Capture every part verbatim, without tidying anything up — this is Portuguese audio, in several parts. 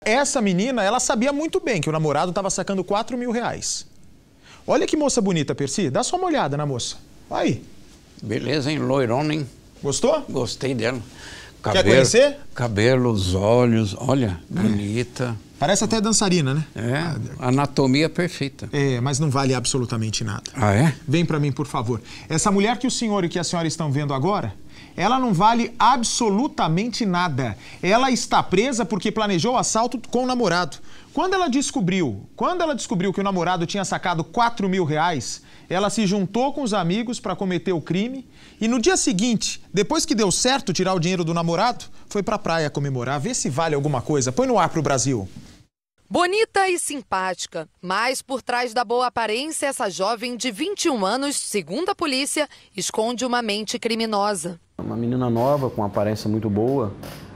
Essa menina, ela sabia muito bem que o namorado estava sacando quatro mil reais. Olha que moça bonita, Percy. Dá só uma olhada na moça. Aí. Beleza, hein? Loirona, hein? Gostou? Gostei dela. Cabelo, quer conhecer? Cabelo, os olhos, olha, bonita. Parece até dançarina, né? É, anatomia perfeita. É, mas não vale absolutamente nada. Ah, é? Vem pra mim, por favor. Essa mulher que o senhor e que a senhora estão vendo agora, ela não vale absolutamente nada. Ela está presa porque planejou o assalto com o namorado. Quando ela descobriu, quando ela descobriu que o namorado tinha sacado quatro mil reais, ela se juntou com os amigos para cometer o crime e no dia seguinte, depois que deu certo tirar o dinheiro do namorado, foi pra praia comemorar, ver se vale alguma coisa. Põe no ar pro Brasil. Bonita e simpática, mas por trás da boa aparência, essa jovem de vinte e um anos, segundo a polícia, esconde uma mente criminosa. Uma menina nova, com uma aparência muito boa,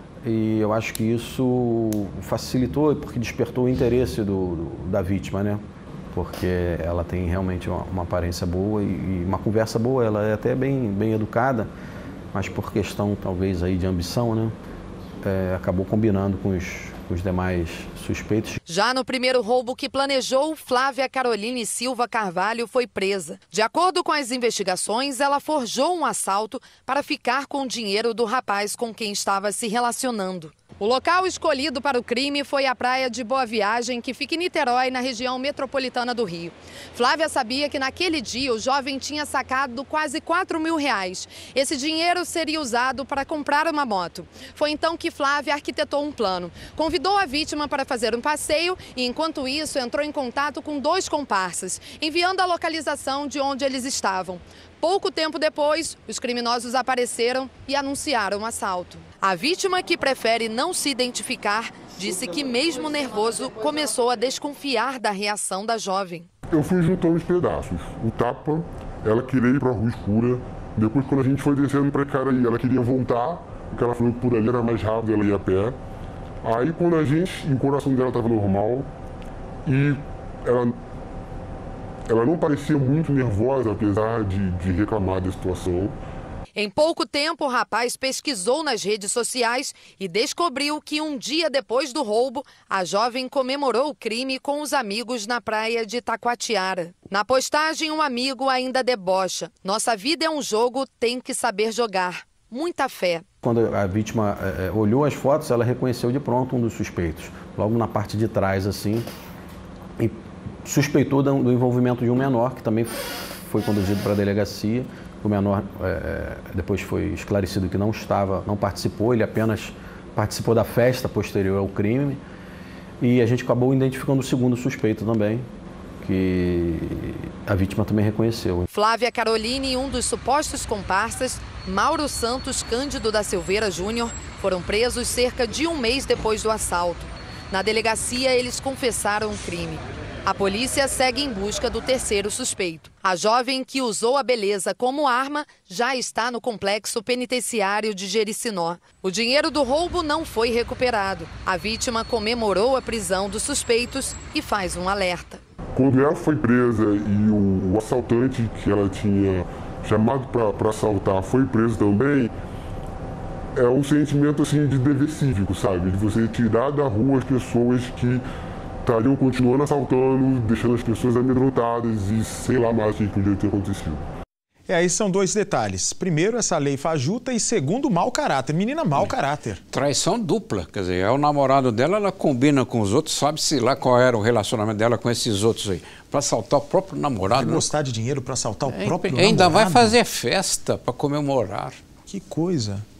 e eu acho que isso facilitou, porque despertou o interesse do, do, da vítima, né? Porque ela tem realmente uma, uma aparência boa e, e uma conversa boa, ela é até bem, bem educada, mas por questão talvez aí de ambição, né? É, acabou combinando com os, com os demais suspeitos. Já no primeiro roubo que planejou, Flávia Caroline Silva Carvalho foi presa. De acordo com as investigações, ela forjou um assalto para ficar com o dinheiro do rapaz com quem estava se relacionando. O local escolhido para o crime foi a praia de Boa Viagem, que fica em Niterói, na região metropolitana do Rio. Flávia sabia que naquele dia o jovem tinha sacado quase quatro mil reais. Esse dinheiro seria usado para comprar uma moto. Foi então que Flávia arquitetou um plano. Convidou a vítima para fazer um passeio e, enquanto isso, entrou em contato com dois comparsas, enviando a localização de onde eles estavam. Pouco tempo depois, os criminosos apareceram e anunciaram o assalto. A vítima, que prefere não se identificar, disse que, mesmo nervoso, começou a desconfiar da reação da jovem. Eu fui juntando os pedaços. O tapa, ela queria ir para a rua escura. Depois, quando a gente foi descendo para Icaraí, ela queria voltar, porque ela falou que por ali era mais rápido, ela ia a pé. Aí, quando a gente, o coração dela estava normal e ela... Ela não parecia muito nervosa, apesar de, de reclamar da situação. Em pouco tempo, o rapaz pesquisou nas redes sociais e descobriu que um dia depois do roubo, a jovem comemorou o crime com os amigos na praia de Taquatiara. Na postagem, um amigo ainda debocha: "Nossa vida é um jogo, tem que saber jogar. Muita fé." Quando a vítima é, olhou as fotos, ela reconheceu de pronto um dos suspeitos, logo na parte de trás, assim, e suspeitou do envolvimento de um menor, que também foi conduzido para a delegacia. O menor é, depois foi esclarecido que não estava, não participou, ele apenas participou da festa posterior ao crime. E a gente acabou identificando o segundo suspeito também, que a vítima também reconheceu. Flávia Caroline e um dos supostos comparsas, Mauro Santos Cândido da Silveira Júnior, foram presos cerca de um mês depois do assalto. Na delegacia, eles confessaram o crime. A polícia segue em busca do terceiro suspeito. A jovem, que usou a beleza como arma, já está no complexo penitenciário de Jericinó. O dinheiro do roubo não foi recuperado. A vítima comemorou a prisão dos suspeitos e faz um alerta. Quando ela foi presa e o, o assaltante que ela tinha chamado para assaltar foi preso também, é um sentimento assim de dever cívico, sabe? De você tirar da rua as pessoas que estariam continuando assaltando, deixando as pessoas amedrontadas e sei lá mais o que podia ter acontecido. É, aí são dois detalhes. Primeiro, essa lei fajuta e segundo, mau caráter. Menina, mau caráter. Traição dupla, quer dizer, é o namorado dela, ela combina com os outros, sabe-se lá qual era o relacionamento dela com esses outros aí. Para assaltar o próprio namorado. Vai gostar de dinheiro para assaltar o é, próprio ainda namorado? Ainda vai fazer festa para comemorar. Que coisa.